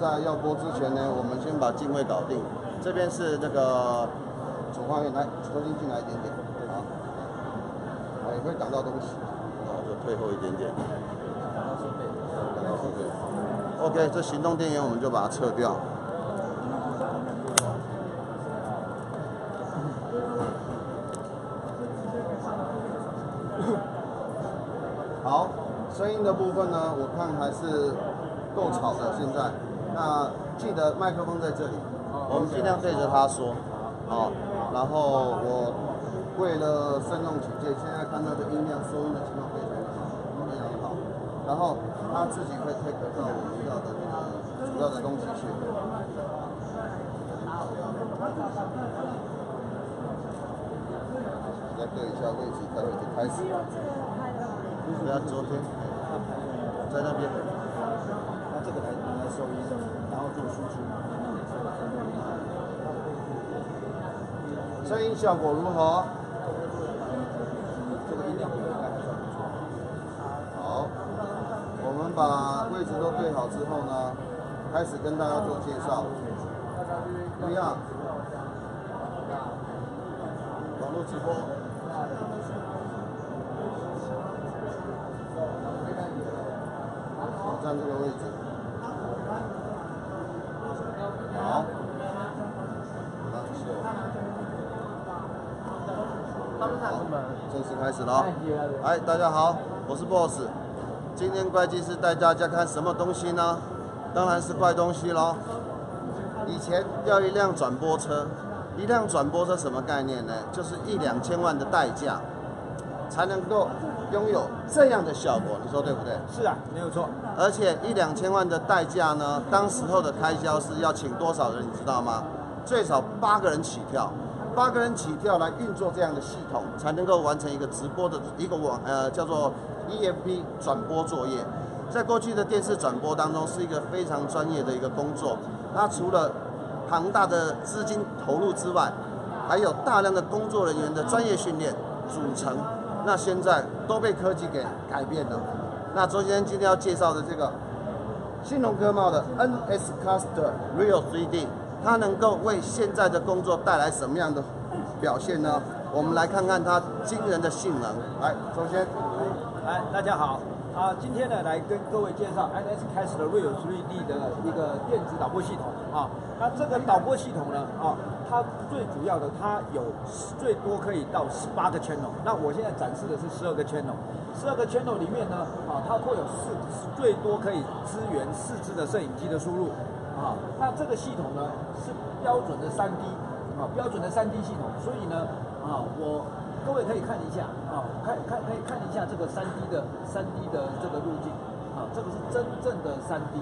在要播之前呢，我们先把镜位搞定。这边是这个主画面，来重新进来一点点，好，也会挡到东西，然后就退后一点点，挡到设备。OK， 这行动电源我们就把它撤掉。好，声音的部分呢，我看还是够吵的。现在，那记得麦克风在这里，我们尽量对着它说，好。然后我为了慎重起见，现在看到的音量收音的情况非常好，然后它自己会 take 到我们要的这个主要的东西去。再对一下位置，待会就开始。不要昨天在那边，那这个来收音，然后做输出。声音效果如何？这个音量应该还算不错。好，我们把位置都对好之后呢，开始跟大家做介绍。怎么样？网络直播。站这个位置，好，正式开始了。嗨，大家好，我是 Boss。今天会计师带大家看什么东西呢？当然是怪东西咯。以前要一辆转播车，一辆转播车什么概念呢？就是1-2千万的代价，才能够拥有这样的效果，你说对不对？ 是啊，没有错。 而且1-2千万的代价呢，当时候的开销是要请多少人，你知道吗？最少8个人起跳，8个人起跳来运作这样的系统，才能够完成一个直播的一个叫做 EFP 转播作业。在过去的电视转播当中，是一个非常专业的一个工作。那除了庞大的资金投入之外，还有大量的工作人员的专业训练组成。那现在都被科技给改变了。那今天要介绍的这个新龙科贸的 NSCaster Real 3D， 它能够为现在的工作带来什么样的表现呢？我们来看看它惊人的性能。来，首先， 大家好今天呢来跟各位介绍 NSCaster Real 3D 的一个电子导播系统那这个导播系统呢它最主要的它有最多可以到18个 channel， 那我现在展示的是12个 channel，12个 channel 里面呢它会有最多可以支援4支的摄影机的输入那这个系统呢是标准的3D标准的3D 系统，所以呢各位可以看一下可以看一下这个3D 的这个路径这个是真正的3D。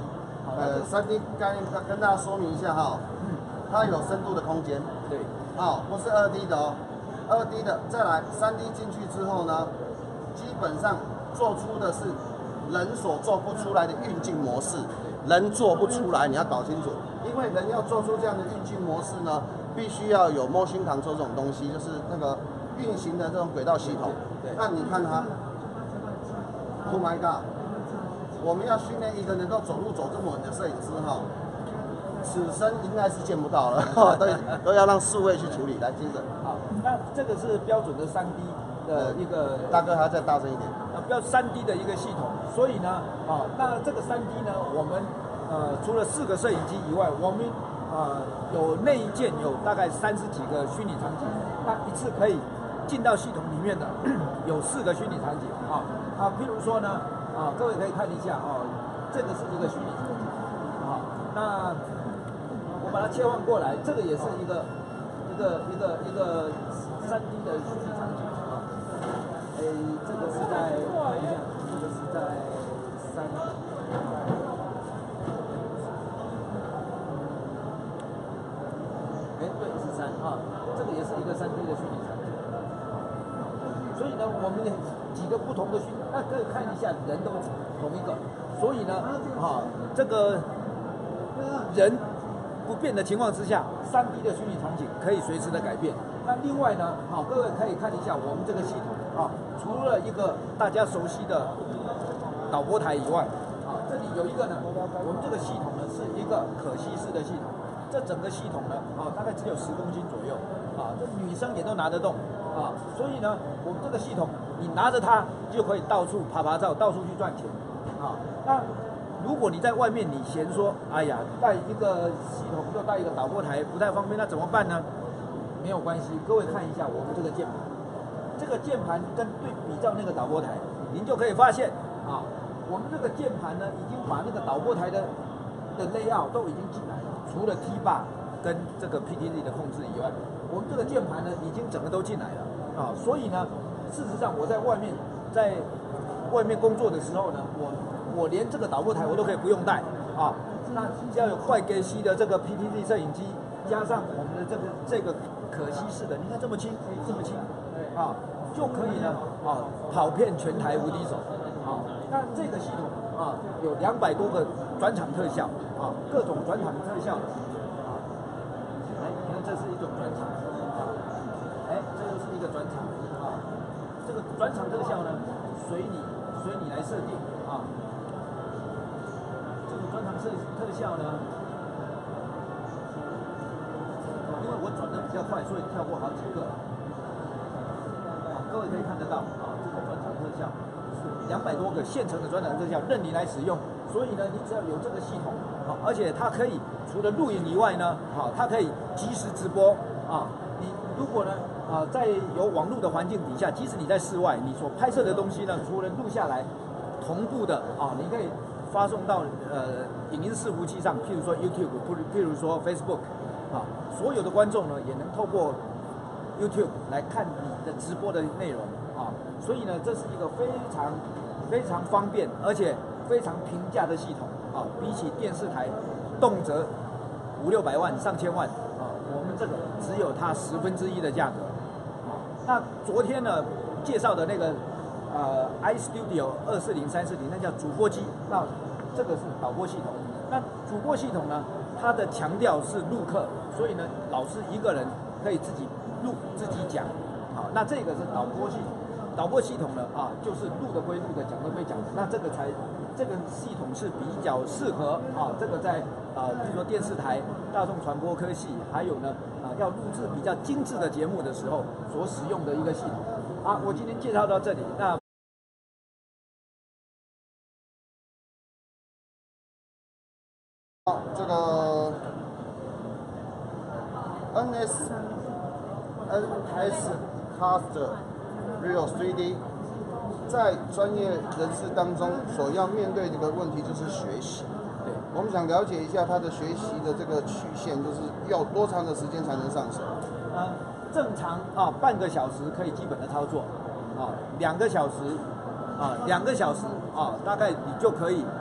3D 概念跟大家说明一下它有深度的空间， 对， 不是2D 的2D 的。再来3D 进去之后呢，基本上做出的是人所做不出来的运镜模式，人做不出来，你要搞清楚，因为人要做出这样的运镜模式呢，必须要有 motion control 这种东西，就是那个运行的这种轨道系统。那你看它 ，Oh my god！ 我们要训练一个能够走路走这么稳的摄影师此生应该是见不到了，都要让数位去处理。来，接着。 那这个是标准的3D 的一个， 大哥还要再大声一点。 标3D 的一个系统，所以呢，那这个3D 呢，我们除了4个摄影机以外，我们有内建有大概30几个虚拟场景，那一次可以进到系统里面的有4个虚拟场景譬如说呢。各位可以看一下这个是一个虚拟场景那我把它切换过来，这个也是一个3D 的虚拟场景这个是在看一下，这个是在3，对，是3这个也是一个3D 的虚拟场景。所以呢，我们几个不同的各位看一下，人都同一个，所以呢，这个人不变的情况之下，3D 的虚拟场景可以随时的改变。那另外呢，各位可以看一下我们这个系统除了一个大家熟悉的导播台以外， 这里有一个呢，我们这个系统呢是一个可吸式的系统，这整个系统呢大概只有10公斤左右这女生也都拿得动所以呢，我们这个系统你拿着它就可以到处拍拍照，到处去赚钱那如果你在外面你嫌说，哎呀，带一个系统又带一个导播台不太方便，那怎么办呢？没有关系，各位看一下我们这个键盘，这个键盘跟对比照那个导播台，您就可以发现我们这个键盘呢已经把那个导播台的layout 都已经进来了，除了 T bar 跟这个 PTZ 的控制以外，我们这个键盘呢已经整个都进来了所以呢，事实上我在外面工作的时候呢，我连这个导播台我都可以不用带那只要有快给吸的这个 PTZ 摄影机，加上我们的这个可吸式的，你看这么轻，就可以呢跑遍全台无敌手那这个系统有200多个转场特效各种转场特效你看这是一种转场这又是一个转场这个转场特效呢随你来设定这个转场特效呢因为我转的比较快，所以跳过好几个各位可以看得到这个转场特效200多个现成的转场特效任你来使用，所以呢，你只要有这个系统而且它可以除了录影以外呢它可以即时直播你如果呢在有网络的环境底下，即使你在室外，你所拍摄的东西呢，除了录下来，同步的你可以发送到影音伺服器上，譬如说 YouTube， 譬如说 Facebook 所有的观众呢也能透过 YouTube 来看你的直播的内容所以呢，这是一个非常方便而且非常平价的系统比起电视台动辄500-600万、上千万我们这个只有它1/10的价格那昨天呢介绍的那个iStudio 240、340，那叫主播机，那这个是导播系统。那主播系统呢，它的强调是录课，所以呢，老师一个人可以自己录自己讲那这个是导播系统。导播系统呢就是录的归录的，讲的归讲的。那这个系统是比较适合这个在比如说电视台、大众传播科系，还有呢要录制比较精致的节目的时候所使用的一个系统我今天介绍到这里，那这个 NSCaster Real 3D 在专业人士当中所要面对的一个问题就是学习。我们想了解一下他的学习的这个曲线，就是要多长的时间才能上手？ 正常半个小时可以基本的操作2个小时大概你就可以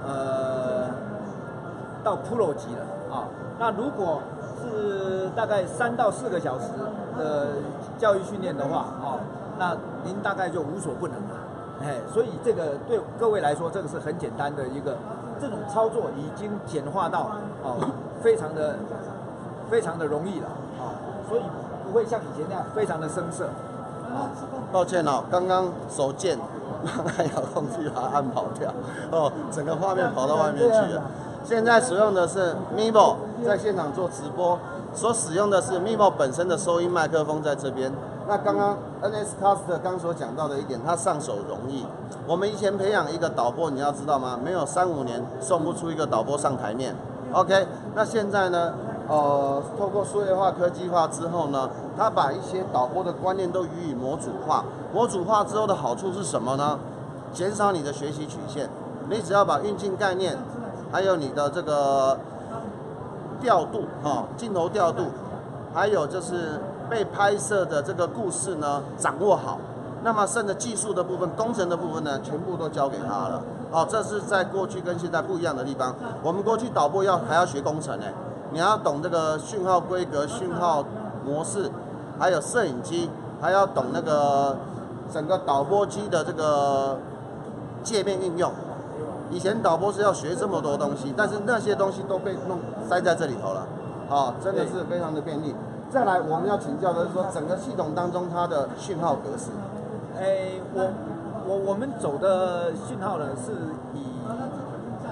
到 Pro 级了那如果是大概3到4个小时的教育训练的话那您大概就无所不能了所以这个对各位来说，这个是很简单的一个这种操作，已经简化到非常的容易了所以不会像以前那样非常的生涩抱歉刚刚手贱按遥控器把它按跑掉整个画面跑到外面去了。现在使用的是 Mevo 在现场做直播，所使用的是 Mevo 本身的收音麦克风在这边。那刚刚 NSCaster 刚所讲到的一点，它上手容易。我们以前培养一个导播，你要知道吗？没有3-5年送不出一个导播上台面。OK， 那现在呢？透过数位化、科技化之后呢，它把一些导播的观念都予以模组化。模组化之后的好处是什么呢？减少你的学习曲线。你只要把运镜概念，还有你的这个调度镜头调度，还有就是被拍摄的这个故事呢掌握好，那么剩的技术的部分、工程的部分呢，全部都交给他了。这是在过去跟现在不一样的地方。我们过去导播还要学工程你要懂这个讯号规格、讯号模式，还有摄影机，还要懂那个整个导播机的这个界面运用。以前导播是要学这么多东西，但是那些东西都被塞在这里头了，真的是非常的便利。再来，我们要请教的是说，整个系统当中它的讯号格式。 我们走的讯号呢是以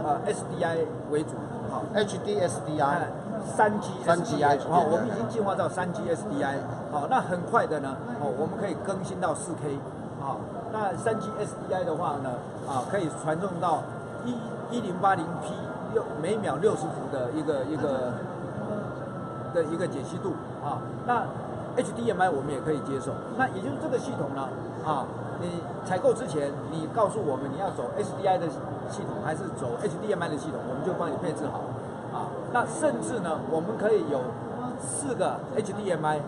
SDI 为主，好 ，HD SDI。 3G SDI， 好， 我们已经进化到3G SDI， 好，那很快的呢，我们可以更新到4K， 好，那3G SDI 的话呢，可以传送到1080p 每秒60幅的一个解析度，啊，那 HDMI 我们也可以接受，那也就是这个系统呢，你采购之前，你告诉我们你要走 SDI 的系统还是走 HDMI 的系统，我们就帮你配置好。那甚至呢，我们可以有4个 HDMI，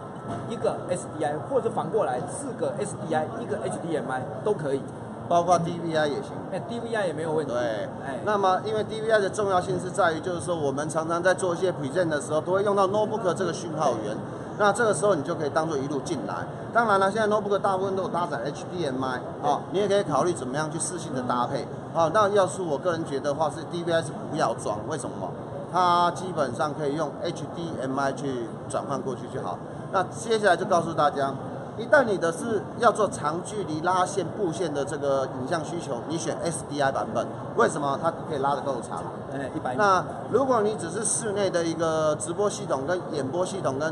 1个 SDI， 或者反过来4个 SDI， 1个 HDMI 都可以， 包括 DVI 也行。 DVI 也没有问题。 对，那么因为 DVI 的重要性是在于，就是说我们常常在做一些 present 的时候，都会用到 notebook 这个讯号源。那这个时候你就可以当做一路进来。当然了，现在 notebook 大部分都有搭载 HDMI， 你也可以考虑怎么样去适性的搭配。那要是我个人觉得的话，是 DVI 是不要装，为什么？它基本上可以用 HDMI 去转换过去就好。那接下来就告诉大家，一旦你的是要做长距离拉线布线的这个影像需求，你选 SDI 版本，为什么？它可以拉得够长。 100。 那如果你只是室内的一个直播系统跟演播系统跟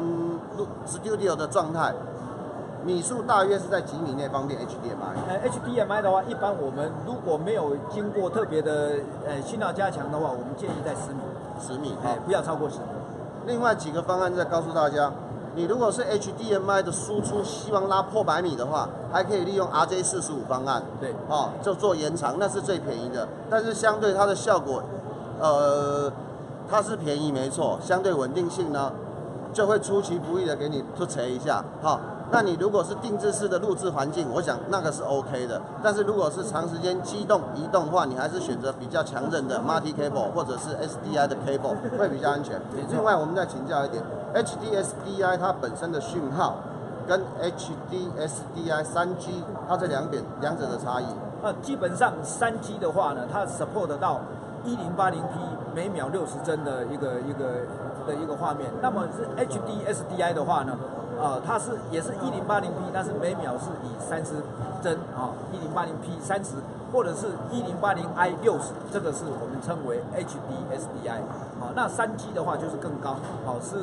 Studio 的状态，米数大约是在几米内方便 HDMI。 HDMI 的话，一般我们如果没有经过特别的讯号加强的话，我们建议在10米。 10米， 不要超过10米。 另外几个方案再告诉大家，你如果是 HDMI 的输出，希望拉破100米的话，还可以利用 RJ45方案， 对， 就做延长，那是最便宜的。但是相对它的效果，它是便宜没错，相对稳定性呢，就会出其不意的给你突锤一下，那你如果是定制式的录制环境，我想那个是 OK 的。但是如果是长时间机动移动的话，你还是选择比较强韧的 Multi Cable 或者是 SDI 的 Cable 会比较安全。另外，我们再请教一点 ，HD SDI 它本身的讯号跟 HD SDI 3G 它这两者的差异。 基本上3G 的话呢，它 support 到1080p 每秒60帧的一个画面。那么是 HD SDI 的话呢？它也是1080p，但是每秒是以30帧1080p 30，或者是1080i 60，这个是我们称为 HD SDI。那3G 的话就是更高，是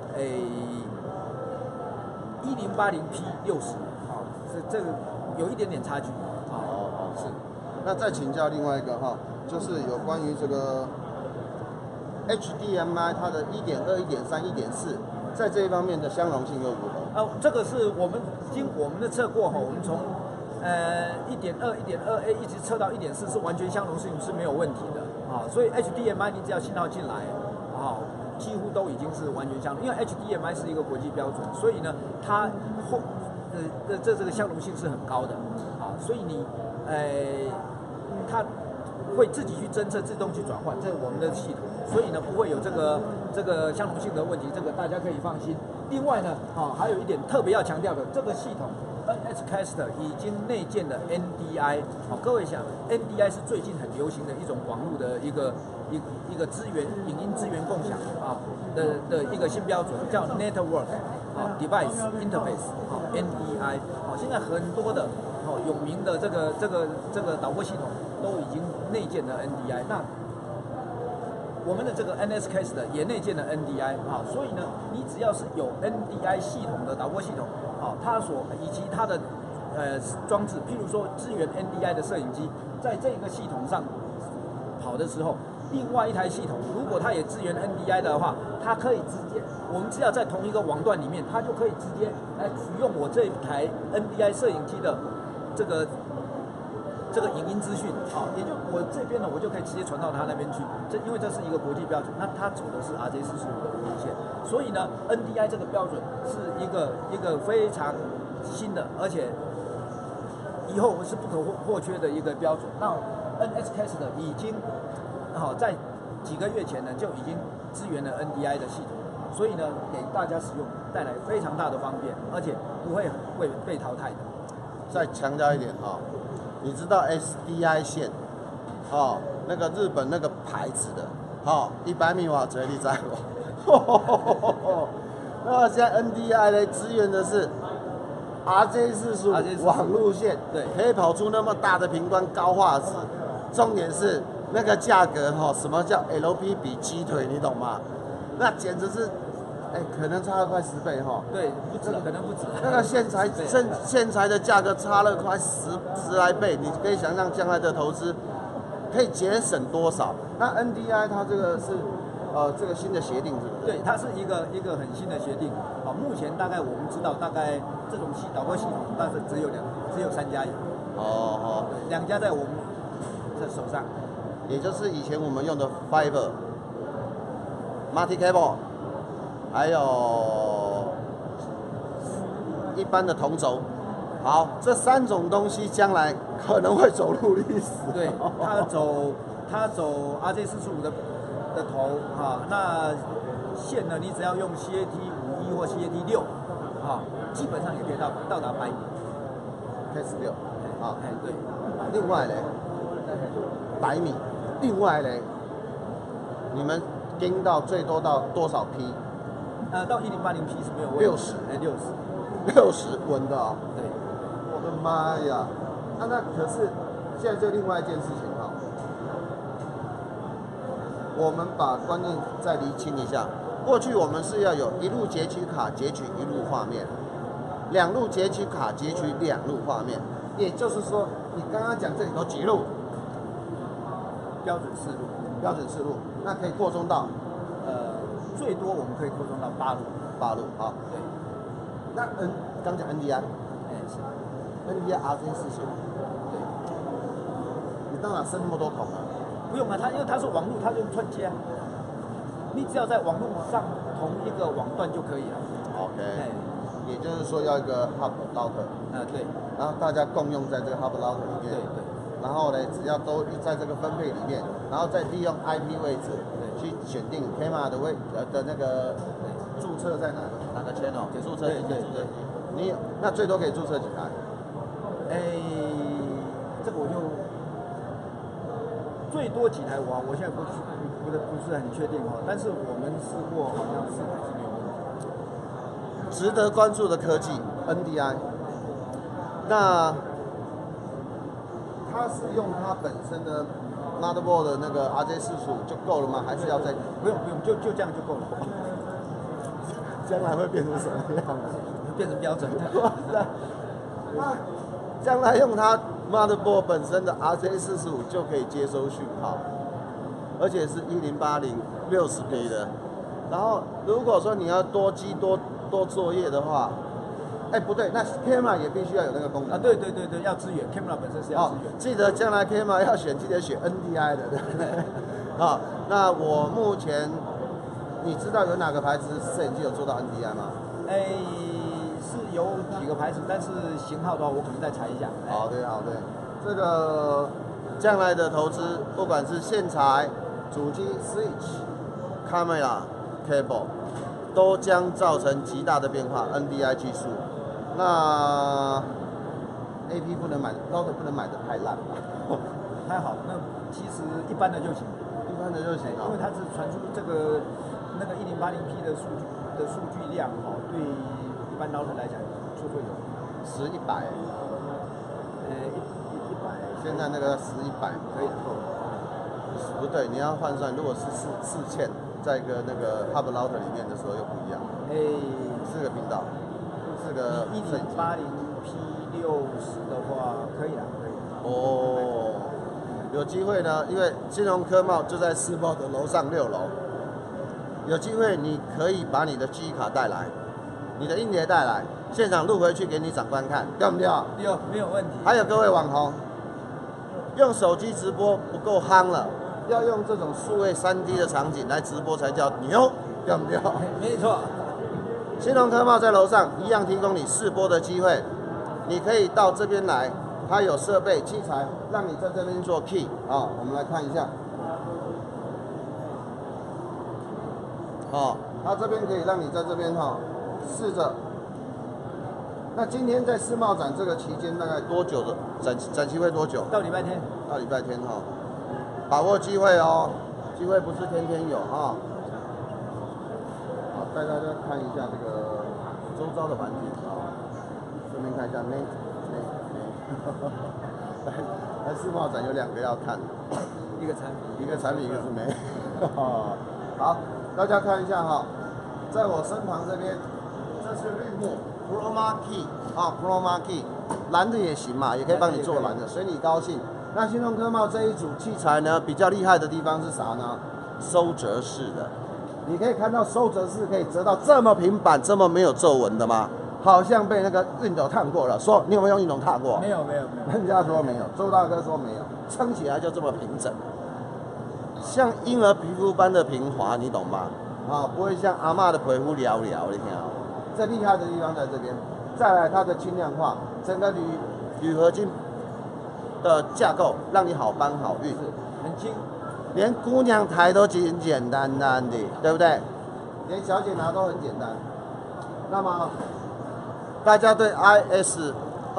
1080p 60，是这个有一点点差距。 是。那再请教另外一个就是有关于这个 HDMI 它的1.2、1.3、1.4。在这一方面的相容性又如何？ 这个是我们经我们的测过我们从1.2、1.2A 一直测到1.4，是完全相容性是没有问题的所以 HDMI 你只要信号进来几乎都已经是完全相容，因为 HDMI 是一个国际标准，所以呢它这个相容性是很高的所以你它会自己去侦测，自动去转换，这是我们的系统，所以呢不会有这个相容性的问题，这个大家可以放心。另外呢，还有一点特别要强调的，这个系统 NSCast 已经内建了 NDI， 各位想 NDI 是最近很流行的一种网络的一个影音资源共享的一个新标准，叫 Network Device Interface NDI。现在很多的有名的这个导播系统都已经内建了 NDI， 那我们的这个 NSCast 也内建了 NDI 所以呢，你只要是有 NDI 系统的导播系统它以及它的装置，譬如说支援 NDI 的摄影机，在这个系统上跑的时候，另外一台系统如果它也支援 NDI 的话，它可以直接，我们只要在同一个网段里面，它就可以直接来取用我这一台 NDI 摄影机的这个影音资讯也就我这边呢，我就可以直接传到他那边去。因为这是一个国际标准，那它走的是 RJ45的路线，所以呢 ，NDI 这个标准是一个非常新的，而且以后是不可或缺的一个标准。那 NSCast 已经在几个月前呢就已经支援了 NDI 的系统，所以呢给大家使用带来非常大的方便，而且不会被淘汰的。 再强调一点你知道 SDI 线那个日本那个牌子的100米瓦折力在那现在 NDI 呢支援的是 RJ45网路线， 对， 可以跑出那么大的频宽高画质，重点是那个价格哈，什么叫 LP 比鸡腿，你懂吗？那简直是，可能差了快10倍哈。 对，不止，可能不止。 那个线材的价格差了快十来倍，你可以想象将来的投资可以节省多少。那 NDI 它这个是这个新的协定是不是？ 对，它是一个很新的协定。好，目前大概我们知道，大概这种导播系统，但是只有3家有。 哦 ，2家在我们的手上， 也就是以前我们用的 Fiber、Multi Cable， 还有一般的同轴。好，这3种东西将来可能会走入历史。 对，它走 RJ45的头啊，那线呢，你只要用 CAT51或 CAT6啊，基本上也可以到达100米。 K16啊， 对。 另外呢，100米，另外呢，你们盯到最多到多少匹？ 到1080P 是没有问题。 60稳的啊。 对。 我的妈呀！那可是现在就另外一件事情哈，我们把观念再厘清一下。过去我们是要有1路截取卡截取1路画面，2路截取卡截取2路画面，也就是说，你刚刚讲这里头几路？ 标准4路。 标准4路，那可以扩充到最多我们可以扩充到8路。 8路，好。 对。 那刚讲 NDI。 是。 NDI RJ45。对。你当然生那么多孔啊？ 不用啊，因为它是网路，它就用串接啊。你只要在网路上同一个网段就可以了。 OK。也就是说要一个 hub router。 对。 然后大家共用在这个 hub router 里面。 对。 然后呢，只要都在这个分配里面，然后再利用 IP 位置去选定 camera 的的那个注册在哪个 channel 注册进去。对。你那最多可以注册几台？ 这个我就最多几台我现在不是很确定哦，但是我们试过好像4台是没有问题。 值得关注的科技 NDI， 那它是用它本身的 motherboard 的那个 RJ45就够了吗？还是要再？ 不用，就这样就够了。 将来会变成什么样子？ 变成标准。 将来用它 motherboard 本身的 RJ45就可以接收讯号，而且是1080 60P 的。然后如果说你要多机多作业的话，不对，那 camera 也必须要有那个功能啊。对，要支援 camera 本身是要支援。 记得将来 camera 要选，记得选 NDI 的，对不对？好，那我目前你知道有哪个牌子摄影机有做到 NDI 吗？ 是有几个牌子，但是型号的话，我可能再查一下。 好的，这个将来的投资，不管是线材、主机、switch、camera、cable， 都将造成极大的变化。NDI 技术，那 AP 不能买，router 不能买的太烂了。 还好，那其实一般的就行。 一般的就行啊。 因为它是传出那个1080P 的数据量对一般 router 来讲，绰绰有余。 10、100。100。现在那个10、100可以够。不对，你要换算，如果是4000，在一个那个 hub router 里面的时候又不一样。4个频道，4个摄影机。 1080P60的话，可以啦，可以。 有机会呢，因为金融科贸就在世贸的楼上6楼，有机会你可以把你的记忆卡带来，你的硬碟带来，现场录回去给你长官看，对不对？ 有，没有问题。 还有各位网红，用手机直播不够夯了，要用这种数位3D 的场景来直播才叫牛，对不对？ 没错。 金融科贸在楼上一样提供你试播的机会，你可以到这边来。它有设备器材，让你在这边做 key 啊。我们来看一下，它这边可以让你在这边试着。那今天在世贸展这个期间大概多久的展期会多久？ 到礼拜天。 到礼拜天把握机会哦，机会不是天天有好，带大家看一下这个周遭的环境顺便看一下来世贸展有2个要看。 一个产品， 一个产品一个是没。好，大家看一下哈，在我身旁这边，这是绿幕 Chroma Key 啊 ，Chroma Key， 蓝的也行嘛，也可以帮你做蓝的，随你高兴。那新龙科贸这一组器材呢，比较厉害的地方是啥呢？收折式的，你可以看到收折式可以折到这么平板、这么没有皱纹的吗？好像被那个熨斗烫过了。说你有没有用熨斗烫过？ 没有。 人家说没有，周大哥说没有，撑起来就这么平整，像婴儿皮肤般的平滑，你懂吗？啊，不会像阿嬷的皮肤聊聊，你看啊，这厉害的地方在这边。再来它的轻量化，整个铝合金的架构让你好搬好运， 很轻， 连姑娘抬都简简单单的，对不对？连小姐拿都很简单。那么大家对 IS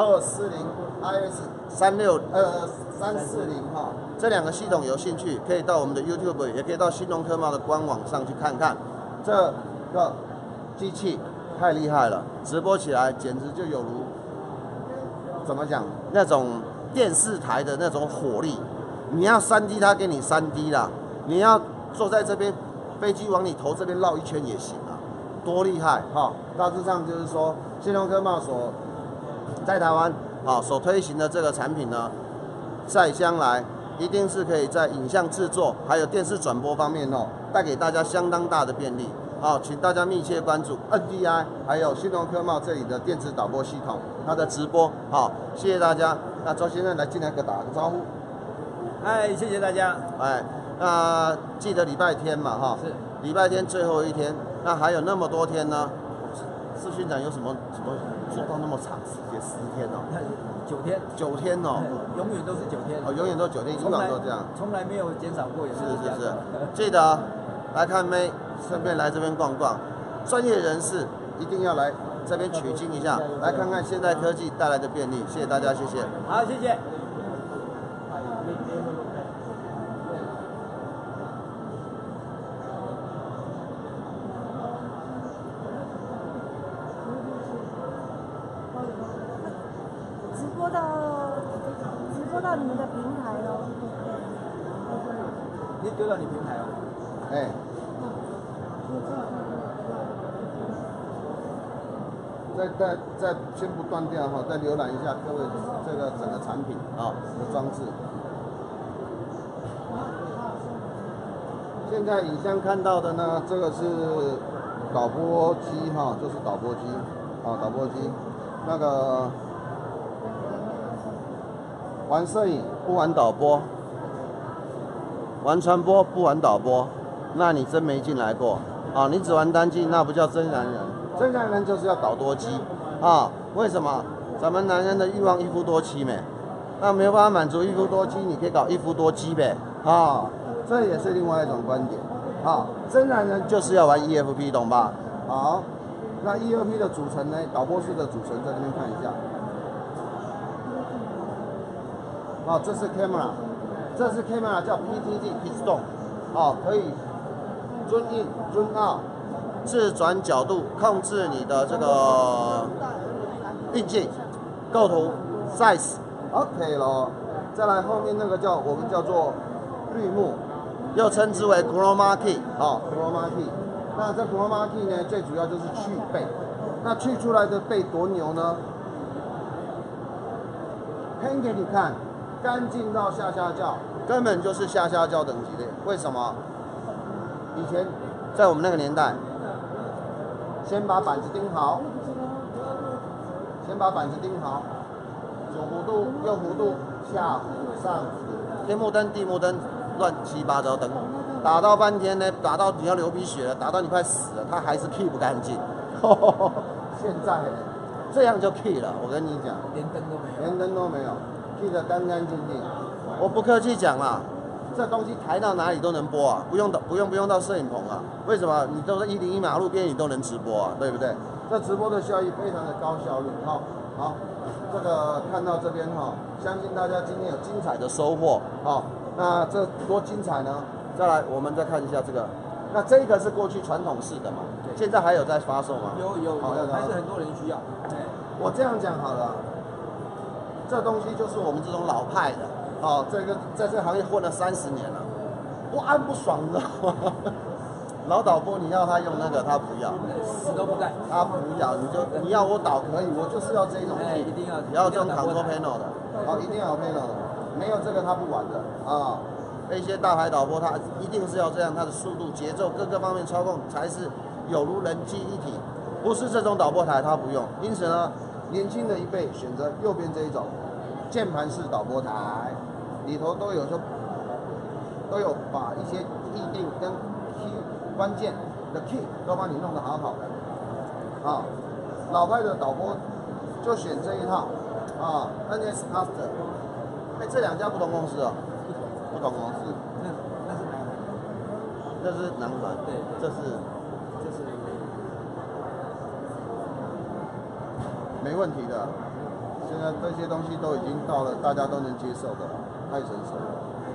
240、IS 340哈这两个系统有兴趣，可以到我们的 YouTube， 也可以到新龙科贸的官网上去看看。这个机器太厉害了，直播起来简直就有如怎么讲那种电视台的那种火力。你要3D，它给你3D 啦；你要坐在这边，飞机往你头这边绕一圈也行啊，多厉害哈！大致上就是说，新龙科贸所在台湾所推行的这个产品呢，在将来一定是可以在影像制作还有电视转播方面带给大家相当大的便利。请大家密切关注 NDI 还有新龙科贸这里的电子导播系统，它的直播。谢谢大家。那周先生来进来打个招呼。 嗨，谢谢大家。 那记得礼拜天嘛是礼拜天最后一天，那还有那么多天呢。视讯展有什么做到那么长时间10天 9天 ？9天永远都是9天。 永远都9天，以往都这样， 从来没有减少过，也是。记得来看妹，顺便来这边逛逛。专业人士一定要来这边取经一下，来看看现代科技带来的便利。谢谢大家，谢谢。 好，谢谢。 直播到你们的平台哦。 你丢到你平台哦。 再先不断掉再浏览一下各位这个整个产品的装置。现在影像看到的呢，这个是导播机就是导播机导播机。那个玩摄影不玩导播，玩传播不玩导播，那你真没进来过你只玩单机，那不叫真男人。真男人就是要搞多机为什么？咱们男人的欲望一夫多妻没？那没有办法满足一夫多妻，你可以搞一夫多机呗这也是另外一种观点真男人就是要玩 EFP， 懂吧？好，那 EFP 的组成呢？导播室的组成在这边看一下。这是 camera， 叫 PTZ Piston， 可以zoom in zoom out， 自转角度控制你的这个运镜、构图、size， OK 咯。再来后面那个我们叫做绿幕，又称之为 Chroma Key，Chroma Key。那这 Chroma Key 呢，最主要就是去背。那去出来的背多牛呢？喷给你看。干净到下下叫，根本就是下下叫等级的。为什么？以前在我们那个年代，先把板子钉好，左弧度、右弧度、下弧、上弧，天幕灯、地幕灯，乱七八糟灯，打到半天呢，打到你要流鼻血了，打到你快死了，它还是 key 不干净。现在这样就 key 了，我跟你讲， 连灯都没有。 记得干干净净，我不客气讲啦，这东西抬到哪里都能播啊，不用到摄影棚啊。为什么？你都是101马路边你都能直播啊，对不对？这直播的效益非常的高效率。好，这个看到这边相信大家今天有精彩的收获那这多精彩呢？再来，我们再看一下这个，那这个是过去传统式的嘛？现在还有在发售吗？ 有，还是很多人需要。 我这样讲好了。这东西就是我们这种老派的， 哦，这个在这个行业混了30年了，不安不爽，你知道吗？老导播你要他用那个，他不要， 死都不干。 他不要，你要我导可以，我就是要这种， 一定要要这种 control panel 的，一定要有 panel 的，没有这个他不玩的啊。那些大牌导播他一定是要这样，他的速度、节奏各个方面操控才是有如人机一体，不是这种导播台他不用。因此呢，年轻的一辈选择右边这一种键盘式导播台，里头都有把一些议定跟 key 关键的 key 都帮你弄得好好的啊。老派的导播就选这一套啊 ，NS Master。这2家不同公司哦。不同公司，那是南环， 对， 这是没问题的。现在这些东西都已经到了大家都能接受的了，太成熟了。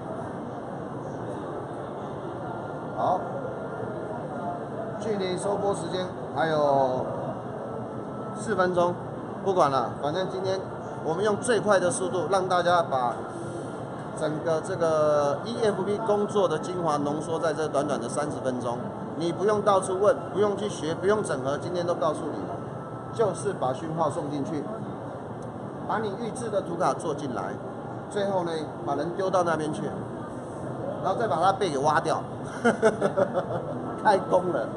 好，距离收播时间还有4分钟，不管了，反正今天我们用最快的速度让大家把整个这个 EFP 工作的精华浓缩在这短短的30分钟，你不用到处问，不用去学，不用整合，今天都告诉你了，就是把讯号送进去，把你预制的图卡做进来，最后呢把人丢到那边去，然后再把它背给挖掉，开工了。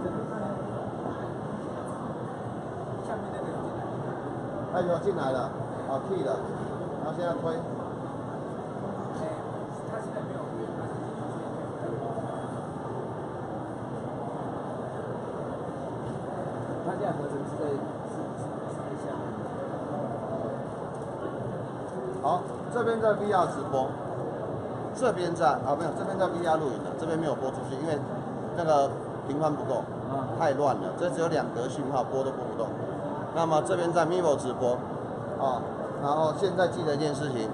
下面那个有进来， 哎呦进来了，好 key 了，然后现在推。 他现在没有。他现在合成是在下面。 好，这边在 VR 直播，这边在没有，这边在 VR 录影的，这边没有播出去，因为那个频宽不够，太乱了，这只有2格讯号，播都播不动。那么这边在 Mevo 直播，然后现在记得一件事情，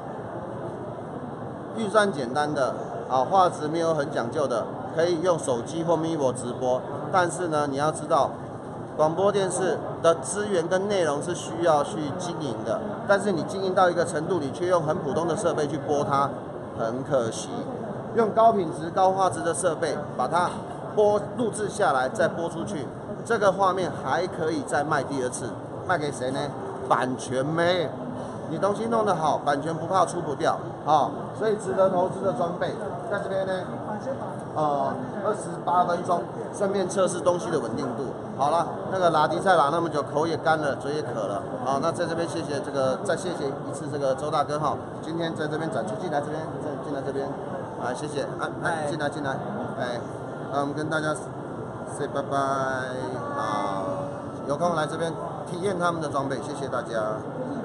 预算简单的，画质没有很讲究的，可以用手机或 Mevo 直播，但是呢，你要知道。广播电视的资源跟内容是需要去经营的，但是你经营到一个程度，你却用很普通的设备去播它，很可惜。用高品质、高画质的设备把它录制下来，再播出去，这个画面还可以再卖第2次，卖给谁呢？版权妹，你东西弄得好，版权不怕出不掉所以值得投资的装备，在这边呢，28分钟，顺便测试东西的稳定度。好了，那个拉迪赛拉那么久，口也干了，嘴也渴了。好，那在这边谢谢再谢谢一次这个周大哥今天在这边展出，进来这边，进来这边，谢谢，进来，我们跟大家 say 拜拜，有空来这边体验他们的装备，谢谢大家。